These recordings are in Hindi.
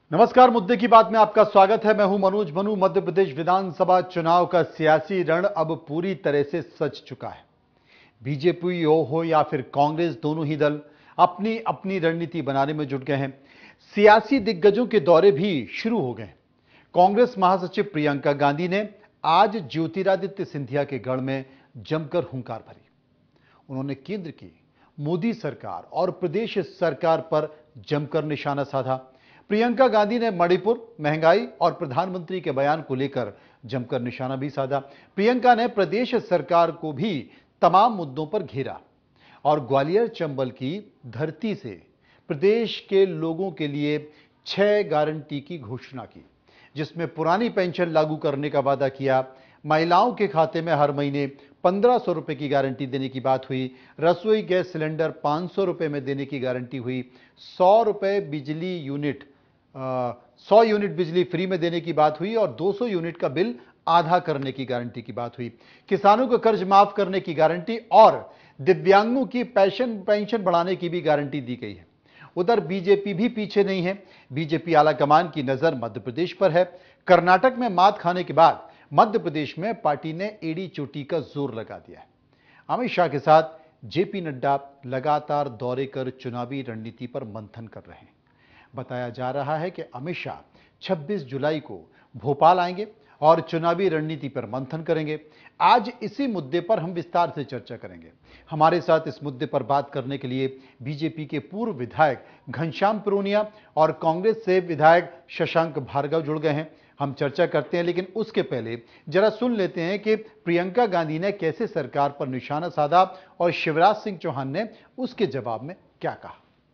नमस्कार, मुद्दे की बात में आपका स्वागत है। मैं हूं मनोज मनु। मध्य प्रदेश विधानसभा चुनाव का सियासी रण अब पूरी तरह से सज चुका है। बीजेपी हो या फिर कांग्रेस, दोनों ही दल अपनी अपनी रणनीति बनाने में जुट गए हैं। सियासी दिग्गजों के दौरे भी शुरू हो गए। कांग्रेस महासचिव प्रियंका गांधी ने आज ज्योतिरादित्य सिंधिया के गढ़ में जमकर हुंकार भरी। उन्होंने केंद्र की मोदी सरकार और प्रदेश सरकार पर जमकर निशाना साधा। प्रियंका गांधी ने मणिपुर, महंगाई और प्रधानमंत्री के बयान को लेकर जमकर निशाना भी साधा। प्रियंका ने प्रदेश सरकार को भी तमाम मुद्दों पर घेरा और ग्वालियर चंबल की धरती से प्रदेश के लोगों के लिए 6 गारंटी की घोषणा की, जिसमें पुरानी पेंशन लागू करने का वादा किया। महिलाओं के खाते में हर महीने 1500 रुपए की गारंटी देने की बात हुई। रसोई गैस सिलेंडर 500 रुपए में देने की गारंटी हुई। 100 रुपए बिजली यूनिट 100 यूनिट बिजली फ्री में देने की बात हुई और 200 यूनिट का बिल आधा करने की गारंटी की बात हुई। किसानों को कर्ज माफ करने की गारंटी और दिव्यांगों की पेंशन बढ़ाने की भी गारंटी दी गई है। उधर बीजेपी भी पीछे नहीं है। बीजेपी आलाकमान की नजर मध्य प्रदेश पर है। कर्नाटक में मात खाने के बाद मध्य प्रदेश में पार्टी ने एड़ी चोटी का जोर लगा दिया है। अमित शाह के साथ जेपी नड्डा लगातार दौरे कर चुनावी रणनीति पर मंथन कर रहे हैं। बताया जा रहा है कि अमित शाह 26 जुलाई को भोपाल आएंगे और चुनावी रणनीति पर मंथन करेंगे। आज इसी मुद्दे पर हम विस्तार से चर्चा करेंगे। हमारे साथ इस मुद्दे पर बात करने के लिए बीजेपी के पूर्व विधायक घनश्याम पुरोनिया और कांग्रेस से विधायक शशांक भार्गव जुड़ गए हैं। हम चर्चा करते हैं, लेकिन उसके पहले जरा सुन लेते हैं कि प्रियंका गांधी ने कैसे सरकार पर निशाना साधा और शिवराज सिंह चौहान ने उसके जवाब में क्या कहा।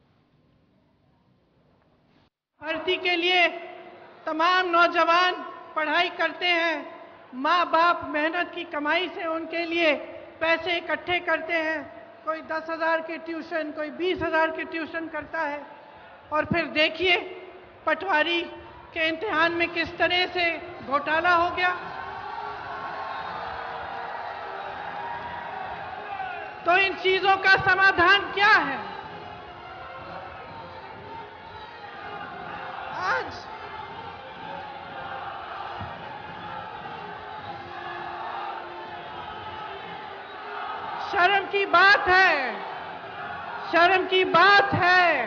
भर्ती के लिए तमाम नौजवान पढ़ाई करते हैं, माँ बाप मेहनत की कमाई से उनके लिए पैसे इकट्ठे करते हैं। कोई 10,000 के ट्यूशन, कोई 20,000 के ट्यूशन करता है और फिर देखिए पटवारी के इम्तिहान में किस तरह से घोटाला हो गया। तो इन चीजों का समाधान क्या है? आज शर्म की बात है, शर्म की बात है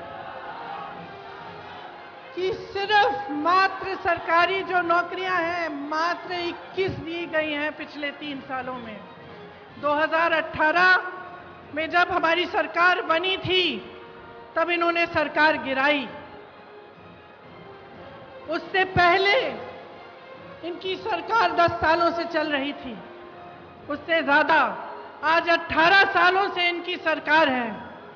कि सिर्फ मात्र सरकारी जो नौकरियां हैं मात्र 21 दी गई हैं पिछले 3 सालों में। 2018 में जब हमारी सरकार बनी थी तब इन्होंने सरकार गिराई। उससे पहले इनकी सरकार 10 सालों से चल रही थी, उससे ज्यादा। आज 18 सालों से इनकी सरकार है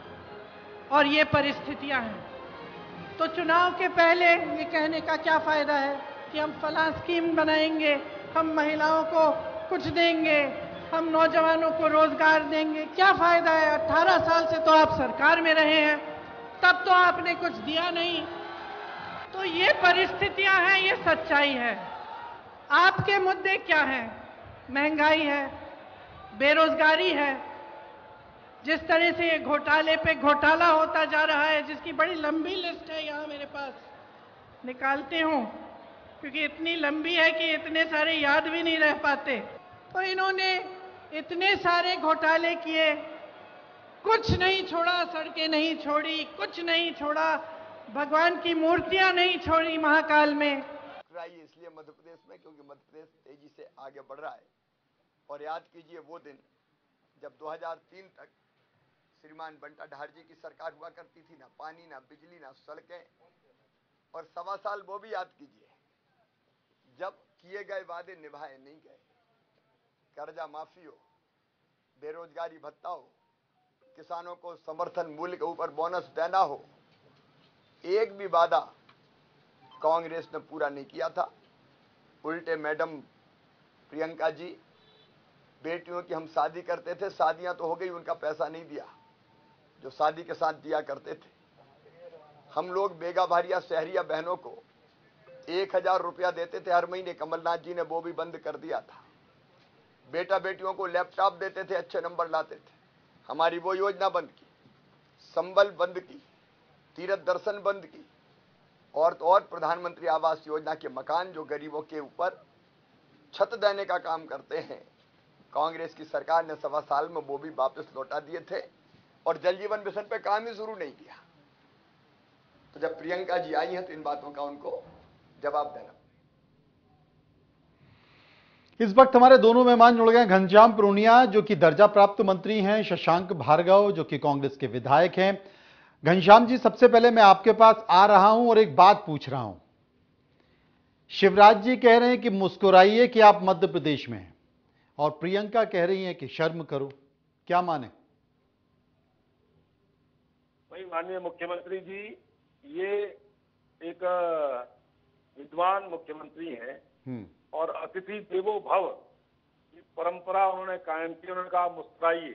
और ये परिस्थितियां हैं। तो चुनाव के पहले ये कहने का क्या फायदा है कि हम फलां स्कीम बनाएंगे, हम महिलाओं को कुछ देंगे, हम नौजवानों को रोजगार देंगे। क्या फायदा है? 18 साल से तो आप सरकार में रहे हैं, तब तो आपने कुछ दिया नहीं। तो ये परिस्थितियां हैं, ये सच्चाई है। आपके मुद्दे क्या हैं? महंगाई है, बेरोजगारी है। जिस तरह से ये घोटाले पे घोटाला होता जा रहा है, जिसकी बड़ी लंबी लिस्ट है, यहाँ मेरे पास निकालते हूँ क्योंकि इतनी लंबी है कि इतने सारे याद भी नहीं रह पाते। तो इन्होंने इतने सारे घोटाले किए, कुछ नहीं छोड़ा, सड़कें नहीं छोड़ी, कुछ नहीं छोड़ा, भगवान की मूर्तियां नहीं छोड़ी महाकाल में। इसलिए मध्य प्रदेश में क्योंकि मध्य प्रदेश तेजी से आगे बढ़ रहा है। और याद कीजिए वो दिन जब 2003 तक श्रीमान बंटा ढार जी की सरकार हुआ करती थी, ना पानी, ना बिजली, ना सड़कें। और 1.25 साल वो भी याद कीजिए जब किए गए वादे निभाए नहीं गए। कर्जा माफी हो, बेरोजगारी भत्ता हो, किसानों को समर्थन मूल्य के ऊपर बोनस देना हो, एक भी वादा कांग्रेस ने पूरा नहीं किया था। उल्टे मैडम प्रियंका जी, बेटियों की हम शादी करते थे, शादियां तो हो गई, उनका पैसा नहीं दिया जो शादी के साथ दिया करते थे। हम लोग बेगा भारिया शहरिया बहनों को 1000 रुपया देते थे हर महीने, कमलनाथ जी ने वो भी बंद कर दिया था। बेटा बेटियों को लैपटॉप देते थे, अच्छे नंबर लाते थे, हमारी वो योजना बंद की। संबल बंद की, तीर्थ दर्शन बंद की, और तो और प्रधानमंत्री आवास योजना के मकान जो गरीबों के ऊपर छत देने का काम करते हैं, कांग्रेस की सरकार ने 1.25 साल में वो भी वापस लौटा दिए थे और जल जीवन मिशन पे काम ही शुरू नहीं किया। तो जब प्रियंका जी आई हैं तो इन बातों का उनको जवाब देना। इस वक्त हमारे दोनों मेहमान जुड़ गए। घनश्याम पूर्णिया जो कि दर्जा प्राप्त मंत्री हैं, शशांक भार्गव जो कि कांग्रेस के विधायक हैं। घनश्याम जी, सबसे पहले मैं आपके पास आ रहा हूं और एक बात पूछ रहा हूं। शिवराज जी कह रहे हैं कि मुस्कुराइए कि आप मध्य प्रदेश में हैं, और प्रियंका कह रही हैं कि शर्म करो, क्या माने? भाई माननीय मुख्यमंत्री जी, ये एक विद्वान मुख्यमंत्री हैं और अतिथि देवो भव की परंपरा उन्होंने कायम की। उन्होंने कहा मुस्कुराइए।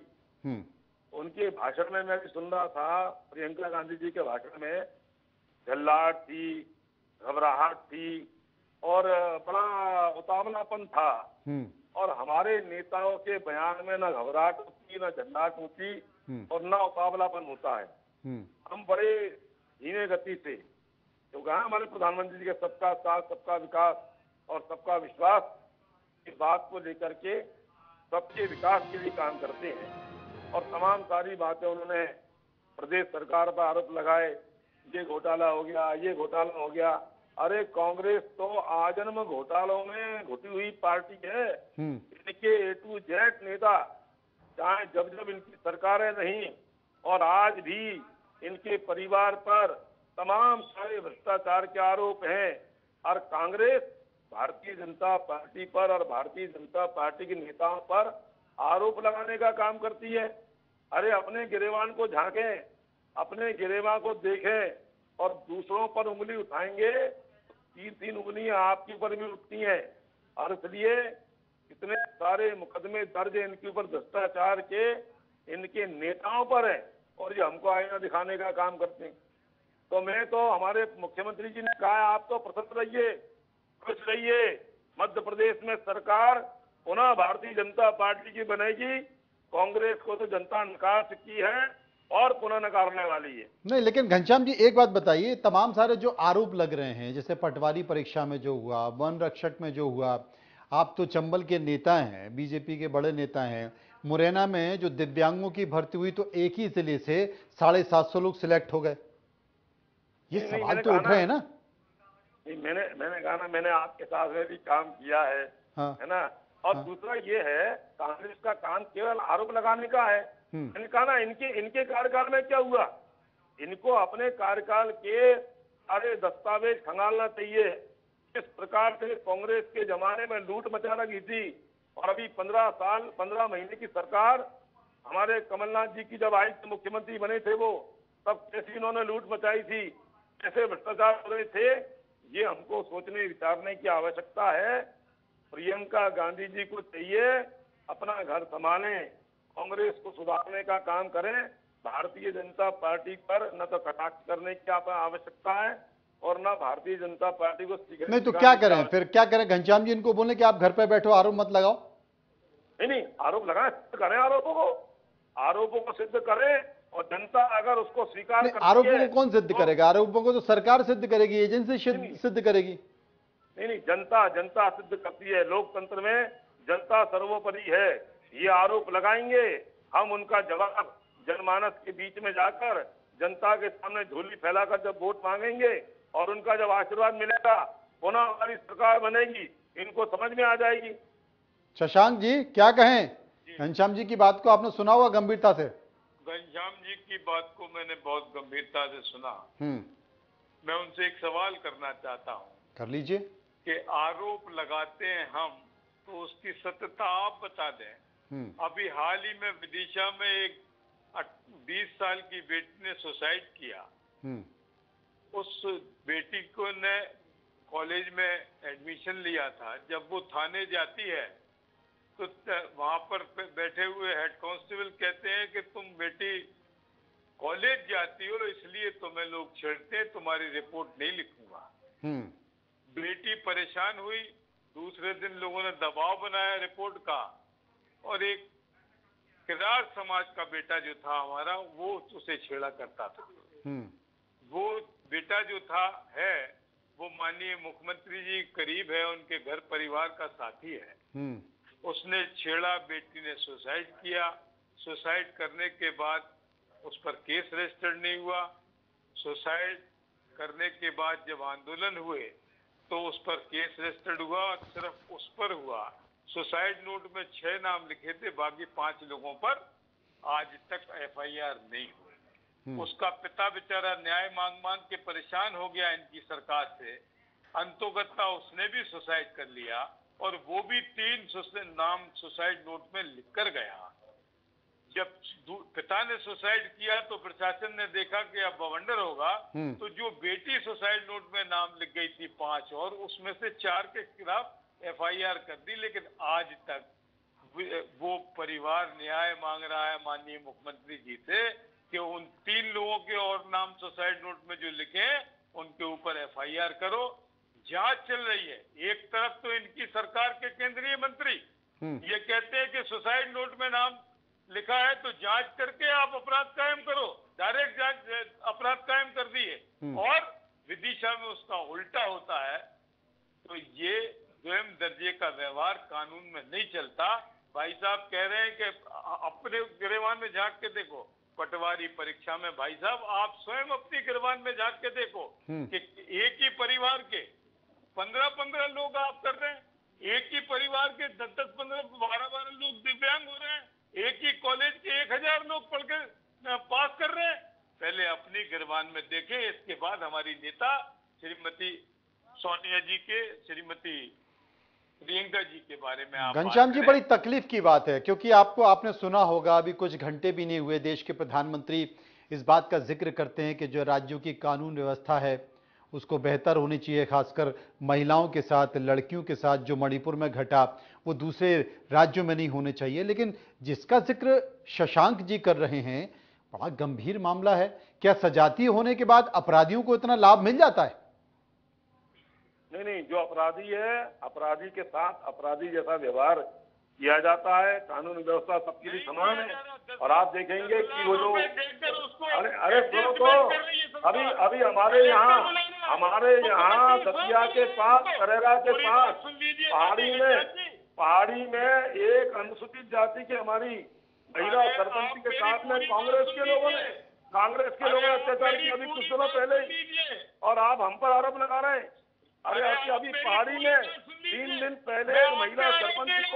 उनके भाषण में मैं भी सुन रहा था, प्रियंका गांधी जी के भाषण में झल्लाहट थी, घबराहट थी और बड़ा उतावलापन था। और हमारे नेताओं के बयान में न घबराहट होती, न झल्लाहट होती और न उतावलापन होता है। हम बड़े धीमे गति से, जो कहा हमारे प्रधानमंत्री जी के सबका साथ, सबका विकास और सबका विश्वास की बात को लेकर के सबके विकास के लिए काम करते हैं। और तमाम सारी बातें उन्होंने प्रदेश सरकार पर आरोप लगाए, ये घोटाला हो गया, ये घोटाला हो गया। अरे कांग्रेस तो आजन्म घोटालों में घुटी हुई पार्टी है। इनके A to Z नेता, चाहे जब जब इनकी सरकारें नहीं और आज भी इनके परिवार पर तमाम सारे भ्रष्टाचार के आरोप हैं। और कांग्रेस भारतीय जनता पार्टी पर और भारतीय जनता पार्टी के नेताओं पर आरोप लगाने का काम करती है। अरे अपने गिरेबान को झांकें, अपने गिरेबान को देखें और दूसरों पर उंगली उठाएंगे तो 3-3 उंगलियां आपके ऊपर भी उठती हैं। और इसलिए इतने सारे मुकदमे दर्ज इनके ऊपर भ्रष्टाचार के, इनके नेताओं पर है और ये हमको आईना दिखाने का काम करते हैं। तो मैं तो, हमारे मुख्यमंत्री जी ने कहा आप तो प्रसन्न रहिए, खुश रहिए। मध्य प्रदेश में सरकार पुनः भारतीय जनता पार्टी की बनेगी। कांग्रेस को तो जनता नकार चुकी है और पुनः नकारने वाली है। नहीं, लेकिन घनश्याम जी एक बात बताइए, तमाम सारे जो आरोप लग रहे हैं, जैसे पटवारी परीक्षा में जो हुआ, वन रक्षक में जो हुआ, आप तो चंबल के नेता हैं, बीजेपी के बड़े नेता हैं। मुरैना में जो दिव्यांगों की भर्ती हुई तो एक ही जिले से 750 लोग सिलेक्ट हो गए। ये सवाल तो उठ रहे हैं ना? नहीं, मैंने कहा ना, मैंने आपके साथ में भी काम किया है। हाँ, है ना। और दूसरा ये है, कांग्रेस का काम केवल आरोप लगाने का है। मैंने कहा ना, इनके कार्यकाल में क्या हुआ, इनको अपने कार्यकाल के सारे दस्तावेज खंगालना चाहिए। किस प्रकार से कांग्रेस के जमाने में लूट मचा लगी थी और अभी 15 महीने की सरकार हमारे कमलनाथ जी की जब आई थी, मुख्यमंत्री बने थे वो, तब कैसी इन्होंने लूट मचाई थी, कैसे भ्रष्टाचार हो रहे थे, ये हमको सोचने विचारने की आवश्यकता है। प्रियंका गांधी जी को चाहिए अपना घर संभालें, कांग्रेस को सुधारने का काम करें। भारतीय जनता पार्टी पर न तो कटाक्ष करने की आवश्यकता है और न भारतीय जनता पार्टी को नहीं तो क्या करें फिर, क्या करें? घनश्याम जी इनको बोले कि आप घर पे बैठो, आरोप मत लगाओ। नहीं, आरोप लगाएं, सिद्ध करें आरोपों को सिद्ध करें और जनता अगर उसको स्वीकार करती है। आरोपों को कौन सिद्ध करेगा? आरोपों को तो सरकार सिद्ध करेगी, एजेंसी सिद्ध करेगी। नहीं, जनता सिद्ध करती है। लोकतंत्र में जनता सर्वोपरि है। ये आरोप लगाएंगे, हम उनका जवाब जनमानस के बीच में जाकर जनता के सामने झोली फैलाकर जब वोट मांगेंगे और उनका जब आशीर्वाद मिलेगा, पुनः हमारी सरकार बनेगी, इनको समझ में आ जाएगी। शशांक जी क्या कहें? घनश्याम जी की बात को आपने सुना हुआ गंभीरता से? घनश्याम जी की बात को मैंने बहुत गंभीरता से सुना। मैं उनसे एक सवाल करना चाहता हूँ। कर लीजिए। कि आरोप लगाते हैं हम, तो उसकी सत्यता आप बता दें। अभी हाल ही में विदिशा में एक 20 साल की बेटी ने सुसाइड किया। उस बेटी को ने कॉलेज में एडमिशन लिया था। जब वो थाने जाती है तो वहां पर बैठे हुए हेड कांस्टेबल कहते हैं कि तुम बेटी कॉलेज जाती हो इसलिए तुम्हें लोग छेड़ते हैं, तुम्हारी रिपोर्ट नहीं लिखूंगा। बेटी परेशान हुई, दूसरे दिन लोगों ने दबाव बनाया रिपोर्ट का और एक किरार समाज का बेटा जो था हमारा, वो उसे छेड़ा करता था। वो बेटा जो था है वो माननीय मुख्यमंत्री जी करीब है, उनके घर परिवार का साथी है। उसने छेड़ा, बेटी ने सुसाइड किया। सुसाइड करने के बाद उस पर केस रजिस्टर्ड नहीं हुआ। सुसाइड करने के बाद जब आंदोलन हुए तो उस पर केस रजिस्टर्ड हुआ और सिर्फ उस पर हुआ। सुसाइड नोट में 6 नाम लिखे थे, बाकी 5 लोगों पर आज तक एफआईआर नहीं हुई। उसका पिता बेचारा न्याय मांग मांग के परेशान हो गया इनकी सरकार से। अंतोगत्ता उसने भी सुसाइड कर लिया और वो भी 3 नाम सुसाइड नोट में लिखकर गया। जब पिता ने सुसाइड किया तो प्रशासन ने देखा कि अब बवंडर होगा, तो जो बेटी सुसाइड नोट में नाम लिख गई थी 5 और उसमें से 4 के खिलाफ एफआईआर कर दी। लेकिन आज तक वो परिवार न्याय मांग रहा है माननीय मुख्यमंत्री जी से कि उन 3 लोगों के और नाम सुसाइड नोट में जो लिखे उनके ऊपर एफआईआर करो। जांच चल रही है। एक तरफ तो इनकी सरकार के केंद्रीय मंत्री ये कहते हैं कि सुसाइड नोट में नाम लिखा है तो जांच करके आप अपराध कायम करो, डायरेक्ट जांच अपराध कायम कर दिए, और विदिशा में उसका उल्टा होता है। तो ये स्वयं दर्जे का व्यवहार कानून में नहीं चलता। भाई साहब कह रहे हैं कि अपने गिरबान में झांक के देखो। पटवारी परीक्षा में भाई साहब आप स्वयं अपनी गिरबान में झांक के देखो कि एक ही परिवार के 15-15 लोग आप कर रहे हैं, एक ही परिवार के 10-10, 15, 12-12 लोग दिव्यांग हो रहे हैं, एक ही कॉलेज के 1000 लोग पढ़कर पास कर रहे हैं। पहले अपनी गिरबान में देखें, इसके बाद हमारी नेता श्रीमती सोनिया जी के, श्रीमती प्रियंका जी के बारे में आप घनश्याम जी, बड़ी तकलीफ की बात है, क्योंकि आपने सुना होगा, अभी कुछ घंटे भी नहीं हुए देश के प्रधानमंत्री इस बात का जिक्र करते हैं कि जो राज्यों की कानून व्यवस्था है उसको बेहतर होनी चाहिए, खासकर महिलाओं के साथ, लड़कियों के साथ जो मणिपुर में घटा वो दूसरे राज्यों में नहीं होने चाहिए। लेकिन जिसका जिक्र शशांक जी कर रहे हैं, बड़ा गंभीर मामला है। क्या सजातीय होने के बाद अपराधियों को इतना लाभ मिल जाता है? नहीं, जो अपराधी है, अपराधी के साथ अपराधी जैसा व्यवहार किया जाता है। कानून व्यवस्था सबके लिए समान है। और आप देखेंगे कि वो जो अरे सुनो तो अभी हमारे यहाँ दतिया के पास, करेरा के पास, पहाड़ी में एक अनुसूचित जाति के हमारी महिला सरपंच के साथ में कांग्रेस के लोगों ने अत्याचार किया अभी कुछ दिनों पहले ही, और आप हम पर आरोप लगा रहे हैं। अरे अभी पहाड़ी में 3 दिन पहले महिला सरपंच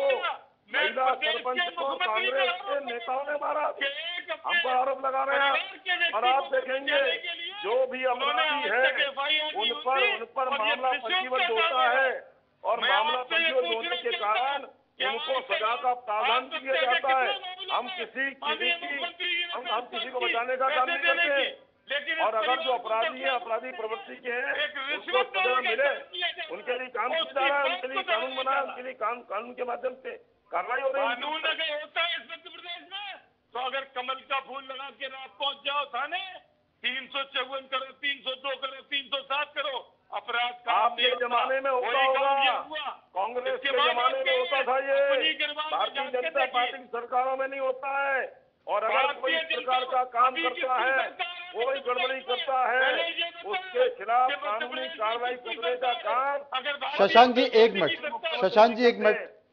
को कांग्रेस के नेताओं ने मारा, हम पर आरोप लगा रहे हैं। और आप देखेंगे जो भी अपराधी है उन पर मामला पंजीबद्ध होता है, और मामला पंजीबद्ध होने के कारण उनको सजा का प्रावधान किया जाता है। हम किसी को बचाने का काम नहीं करते। और अगर जो अपराधी है, अपराधी प्रवृत्ति के हैं, उनको सजा मिले, उनके लिए काम किया जा रहा है, उनके लिए कानून बना है, उनके लिए कानून के माध्यम से कार्रवाई हो रही है। कानून अगर होता है इस मध्य प्रदेश में, तो अगर कमल का फूल लगा के रात पहुंच जाओ थाने, 354 करो, 302 करो, 307 करो, अपराध का आपके जमाने में होता होगा, कांग्रेस के जमाने में होता था ये, भारतीय जनता पार्टी की सरकारों में नहीं होता है। और अगर कोई इस प्रकार का काम करता है, कोई गड़बड़ी करता है, उसके खिलाफ कानूनी कार्रवाई करने का काम। शशांक जी एक मिनट, शशांक जी एक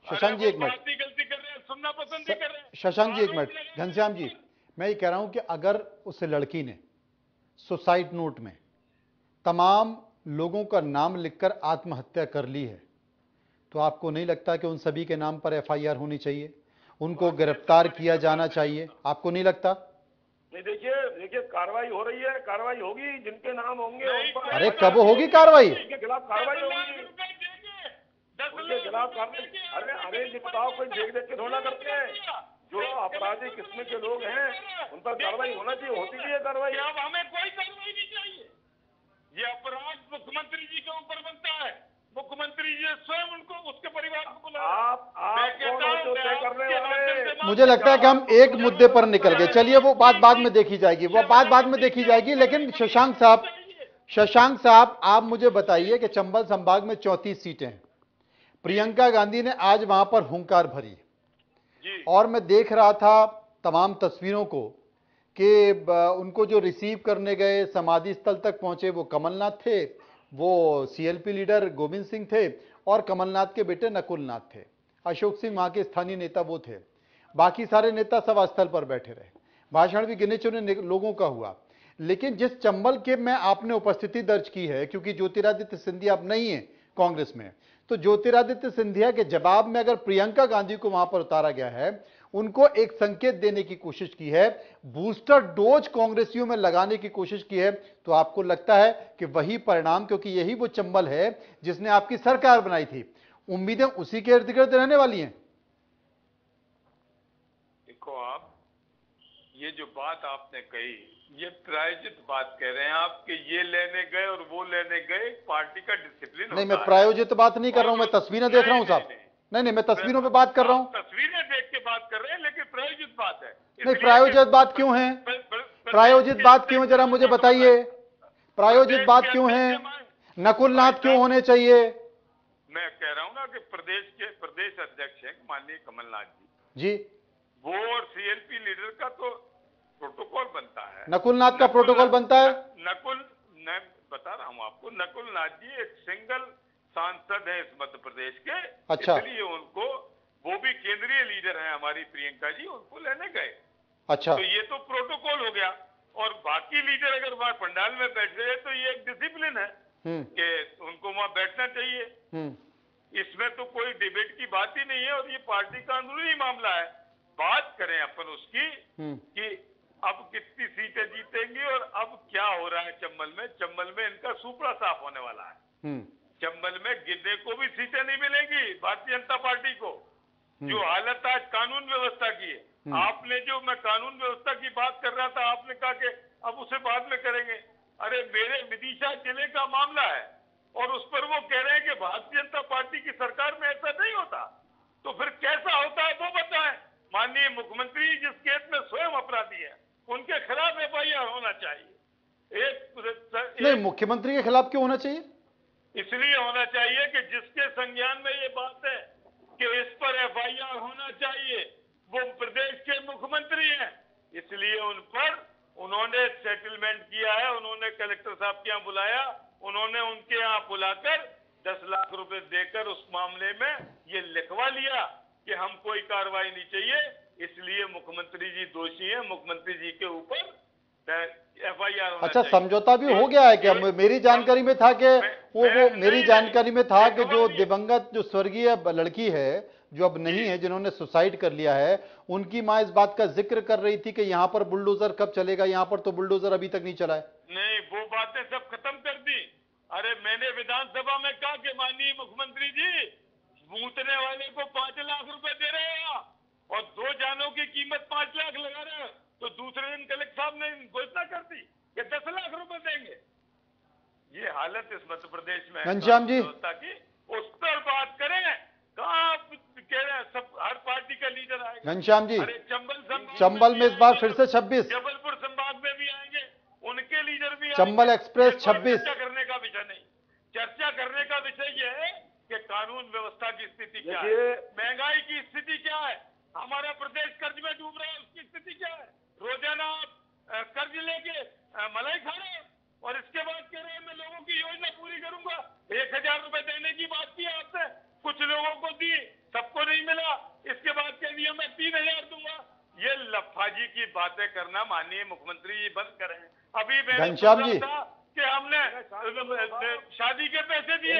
मिनट, घनश्याम जी, मैं ये कह रहा हूं कि अगर उस लड़की ने सुसाइड नोट में तमाम लोगों का नाम लिखकर आत्महत्या कर ली है, तो आपको नहीं लगता कि उन सभी के नाम पर एफआईआर होनी चाहिए, उनको गिरफ्तार किया जाना चाहिए? आपको नहीं लगता? नहीं, देखिए कार्रवाई हो रही है, कार्रवाई होगी, जिनके नाम होंगे उन पर। अरे कब होगी कार्रवाई? उनके खिलाफ कार्रवाई होगी, उनके खिलाफ कार्रवाई। अरे ये बताओ, कोई देख के थोड़ा करते हैं। जो अपराधी किस्म के लोग हैं उन पर कार्रवाई होना चाहिए, होती भी है कार्रवाई। अब हमें कोई कार्रवाई नहीं चाहिए। ये अपराध मुख्यमंत्री जी के ऊपर बनता है। मुख्यमंत्री जी स्वयं उनको, उसके परिवार को मुझे लगता है कि हम एक मुद्दे पर निकल गए। चलिए वो बात बाद में देखी जाएगी, लेकिन शशांक साहब आप मुझे बताइए कि चंबल संभाग में 34 सीटें हैं। प्रियंका गांधी ने आज वहां पर हुंकार भरी, और मैं देख रहा था तमाम तस्वीरों को कि उनको जो रिसीव करने गए, समाधि स्थल तक पहुंचे, वो कमलनाथ थे, वो सीएलपी लीडर गोविंद सिंह थे और कमलनाथ के बेटे नकुलनाथ थे। अशोक सिंह वहां के स्थानीय नेता वो थे। बाकी सारे नेता सभा स्थल पर बैठे रहे। भाषण भी गिने चुने लोगों का हुआ। लेकिन जिस चंबल के में आपने उपस्थिति दर्ज की है, क्योंकि ज्योतिरादित्य सिंधिया अब नहीं है कांग्रेस में, तो ज्योतिरादित्य सिंधिया के जवाब में अगर प्रियंका गांधी को वहां पर उतारा गया है, उनको एक संकेत देने की कोशिश की है, बूस्टर डोज कांग्रेसियों में लगाने की कोशिश की है, तो आपको लगता है कि वही परिणाम, क्योंकि यही वो चंबल है जिसने आपकी सरकार बनाई थी, उम्मीदें उसी के इर्द गिर्द रहने वाली हैं? देखो, आप ये जो बात आपने कही, ये प्रायोजित बात कह रहे हैं आप कि ये लेने गए और वो लेने गए, पार्टी का डिसिप्लिन नहीं, मैं प्रायोजित बात नहीं कर रहा हूं, मैं तस्वीरें देख रहा हूं साहब। नहीं, मैं तस्वीरों पे बात कर रहा हूं। तस्वीरें देख के बात कर रहे हैं, लेकिन प्रायोजित बात है। नहीं, प्रायोजित बात क्यों है? प्रायोजित बात क्यों, जरा मुझे बताइए, प्रायोजित बात क्यों है? नकुलनाथ क्यों होने चाहिए? मैं कह रहा हूं ना कि प्रदेश के प्रदेश अध्यक्ष हैं माननीय कमलनाथ जी, वो और सीएलपी लीडर का तो प्रोटोकॉल बनता है। नकुलनाथ का प्रोटोकॉल बनता है? मैं बता रहा हूं आपको, नकुलनाथ जी एक सिंगल सांसद है इस मध्य प्रदेश के। अच्छा। इसलिए उनको, वो भी केंद्रीय लीडर है हमारी प्रियंका जी, उनको लेने गए। अच्छा, तो ये तो प्रोटोकॉल हो गया। और बाकी लीडर अगर वहां पंडाल में बैठ रहे हैं तो ये एक डिसिप्लिन है कि उनको वहां बैठना चाहिए। इसमें तो कोई डिबेट की बात ही नहीं है, और ये पार्टी का अंदरूनी मामला है। बात करें अपन उसकी कि अब कितनी सीटें जीतेंगी और अब क्या हो रहा है चंबल में। चंबल में इनका सुपड़ा साफ होने वाला है। चंबल में गिरने को भी सीटें नहीं मिलेंगी भारतीय जनता पार्टी को। जो हालत आज कानून व्यवस्था की है, आपने जो, मैं कानून व्यवस्था की बात कर रहा था, आपने कहा कि अब उसे बाद में करेंगे। अरे मेरे विदिशा जिले का मामला है और उस पर वो कह रहे हैं कि भारतीय जनता पार्टी की सरकार में ऐसा नहीं होता, तो फिर कैसा होता है वो बताएं। माननीय मुख्यमंत्री जिस केस में स्वयं अपराधी है, उनके खिलाफ एफआईआर होना चाहिए। नहीं, मुख्यमंत्री के खिलाफ क्यों होना चाहिए? इसलिए होना चाहिए कि जिसके संज्ञान में ये बात है कि इस पर एफआईआर होना चाहिए, वो प्रदेश के मुख्यमंत्री हैं। इसलिए उन पर उन्होंने सेटलमेंट किया है, उन्होंने कलेक्टर साहब के यहाँ बुलाया, उन्होंने उनके यहाँ बुलाकर 10 लाख रुपए देकर उस मामले में ये लिखवा लिया कि हम कोई कार्रवाई नहीं चाहिए। इसलिए मुख्यमंत्री जी दोषी हैं, मुख्यमंत्री जी के ऊपर एफआईआर होना अच्छा, चाहिए। समझौता भी हो गया है क्या? मेरी जानकारी में था कि वो मेरी जानकारी में था कि जो दिवंगत, जो स्वर्गीय लड़की है जो अब नहीं है, जिन्होंने सुसाइड कर लिया है, उनकी मां इस बात का जिक्र कर रही थी कि यहाँ पर बुलडोजर कब चलेगा, यहाँ पर तो बुलडोजर अभी तक नहीं चला है। नहीं, वो बातें सब खत्म कर दी। अरे मैंने विधानसभा में कहा कि माननीय मुख्यमंत्री जी, मूतने वाले को 5 लाख रुपए दे रहे हैं और 2 जानों की कीमत 5 लाख लगा रहे हैं, तो दूसरे दिन कलेक्टर साहब ने घोषणा कर दी कि 10 लाख रुपए देंगे। ये हालत इस मध्य प्रदेश में घनश्याम जी, उस पर बात करें। कहाँ कह रहे हैं सब, हर पार्टी का लीडर आएगा। घनश्याम जी, अरे चंबल में इस बार फिर से 26, जबलपुर संभाग में भी आएंगे, उनके लीडर भी चंबल एक्सप्रेस 26। चर्चा करने का विषय नहीं, चर्चा करने का विषय यह है कि कानून व्यवस्था की स्थिति क्या है, महंगाई की स्थिति क्या है, हमारा प्रदेश कर्ज में डूब रहा है, उसकी स्थिति क्या है। रोजाना आप कर्ज लेके मलाई खा रहे हैं और इसके बाद कह रहे हैं मैं लोगों की योजना पूरी करूंगा। 1000 रुपए देने की बात की आपसे, कुछ लोगों को दी, सबको नहीं मिला। इसके बाद कह दिया मैं 3000 दूंगा। ये लफाजी की बातें करना माननीय मुख्यमंत्री जी बंद करें। अभी मैंने घनश्याम जी कि हमने शादी के पैसे दिए,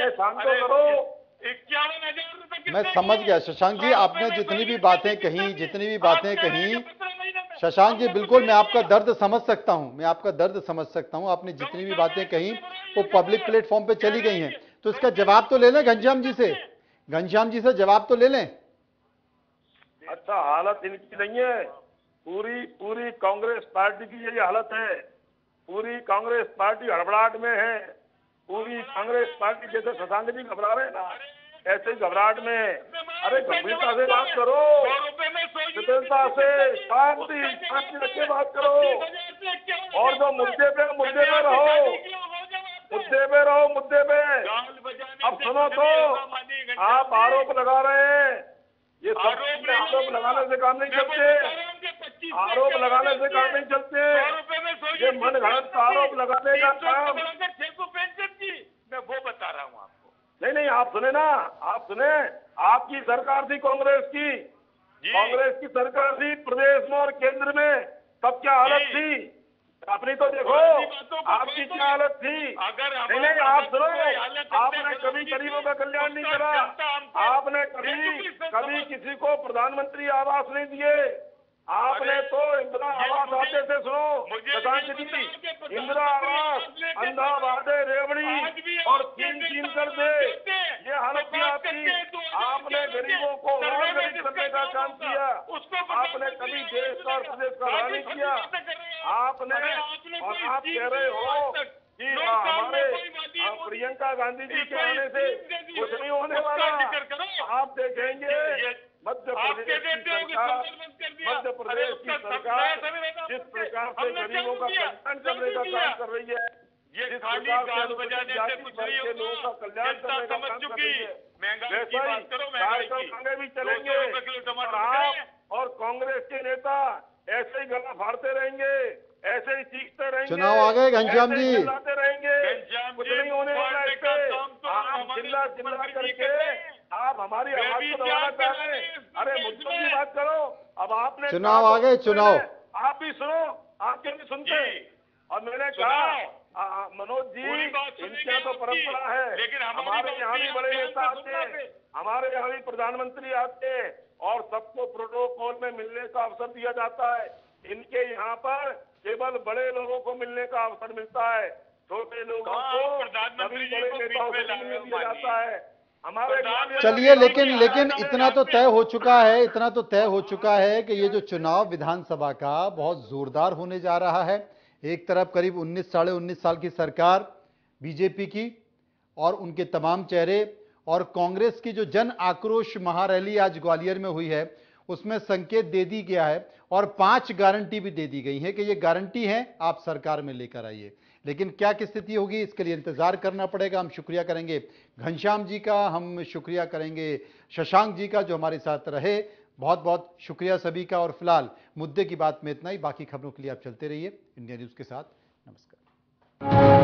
51,000 रुपए। मैं समझ गया शशांक जी, आपने जितनी भी बातें कही, शशांक जी बिल्कुल मैं आपका दर्द समझ सकता हूं, मैं आपका दर्द समझ सकता हूं। आपने जितनी भी बातें कही वो पब्लिक प्लेटफॉर्म पे चली गई हैं, तो इसका जवाब तो ले लें घनश्याम जी से, घनश्याम जी से जवाब तो ले लें। अच्छा, हालत इनकी नहीं है, पूरी कांग्रेस पार्टी की यही हालत है। पूरी कांग्रेस पार्टी हड़बड़ाहट में है। पूरी कांग्रेस पार्टी, जैसे शशांक जी घबरा रहे हैं ना, ऐसे ही घबराहट में। अरे गंभीरता से बात करो, गंभीरता से, शांति रख के बात करो, और जो मुद्दे पे रहो, मुद्दे पे। अब सुनो तो, आप आरोप लगा रहे हैं, ये सब आरोप लगाने से काम नहीं चलते। आरोप लगाने से काम नहीं चलते। 100 रुपए में 100 ये मन घड़त आरोप लगाने का काम। 600 पेंशन की, मैं वो बता रहा हूँ आपको। नहीं, आप सुने ना, आप सुने, आपकी सरकार थी कांग्रेस की, कांग्रेस की सरकार थी प्रदेश में और केंद्र में, तब क्या हालत थी अपनी तो देखो, आपकी क्या हालत थी। अगर नहीं, आप सुनो, आपने कभी गरीबों का कल्याण नहीं करा, आपने कभी किसी को प्रधानमंत्री आवास नहीं दिए, आपने तो इंदिरा आवास आते से सुनो शशांक जी, इंदिरा आवास अंधा वादे रेवड़ी और छीन कर दे, ये हालत थी आपकी। आपने गरीबों को और गरीब करने का काम किया, आपने कभी देश का और प्रदेश का भला नहीं किया आपने। और आप कह रहे हो कि हमारे प्रियंका गांधी जी के आने से कुछ नहीं होने वाला। आप देखेंगे मध्य प्रदेश की सरकार जिस प्रकार से गरीबों का कल्याण करने का काम कर रही है, ये खाली गाल बजाने से कुछ नहीं होगा। लोगों का कल्याण करने का काम कर रही है, महंगाई की बात करो, महंगाई की आगे भी चलेंगे। और कांग्रेस के नेता ऐसे ही गला फाड़ते रहेंगे, ऐसे ही चीखते रहेंगे, चुनाव आ गए घनश्याम जी, चिल्लाते रहेंगे, कुछ नहीं होने वाला इससे। आप चिल्ला करके आप हमारी आवाज को दबाना चाह रहे हैं। अरे मुद्दों की बात करो। अब आपने चुनाव आ गए, चुनाव आप भी सुनो, आपके भी सुनते। और मैंने कहा मनोज जी, इनकी तो परंपरा है, लेकिन हमारे यहाँ भी बड़े नेता आते हैं, हमारे यहाँ भी प्रधानमंत्री आते हैं और सबको प्रोटोकॉल में मिलने का अवसर दिया जाता है। इनके यहाँ पर केवल बड़े लोगों को मिलने का अवसर मिलता है, छोटे लोगों को प्रधानमंत्री बड़े नेताओं को नहीं दिया जाता है। हमारे चलिए, लेकिन इतना तो तय हो चुका है, इतना तो तय हो चुका है कि ये जो चुनाव विधानसभा का बहुत जोरदार होने जा रहा है। एक तरफ करीब 19 साढ़े 19 साल की सरकार बीजेपी की और उनके तमाम चेहरे, और कांग्रेस की जो जन आक्रोश महारैली आज ग्वालियर में हुई है उसमें संकेत दे दी गया है और 5 गारंटी भी दे दी गई है कि ये गारंटी है आप सरकार में लेकर आइए। लेकिन क्या की स्थिति होगी इसके लिए इंतजार करना पड़ेगा। हम शुक्रिया करेंगे घनश्याम जी का, हम शुक्रिया करेंगे शशांक जी का जो हमारे साथ रहे। बहुत बहुत शुक्रिया सभी का। और फिलहाल मुद्दे की बात में इतना ही, बाकी खबरों के लिए आप चलते रहिए इंडिया न्यूज के साथ। नमस्कार।